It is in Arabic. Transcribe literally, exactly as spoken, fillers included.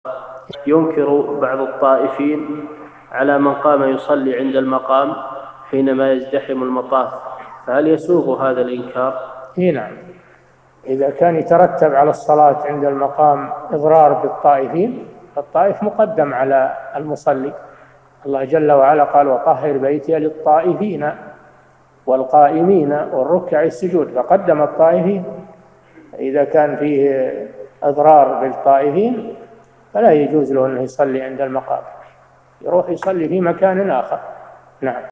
ينكر بعض الطائفين على من قام يصلي عند المقام حينما يزدحم المطاف، فهل يسوغ هذا الإنكار؟ إيه نعم، إذا كان يترتب على الصلاة عند المقام إضرار بالطائفين فالطائف مقدم على المصلي. الله جل وعلا قال: وطهر بيتي للطائفين والقائمين والركع السجود، فقدم الطائفين. إذا كان فيه إضرار بالطائفين فلا يجوز له أنه يصلي عند المقام، يروح يصلي في مكان آخر. نعم.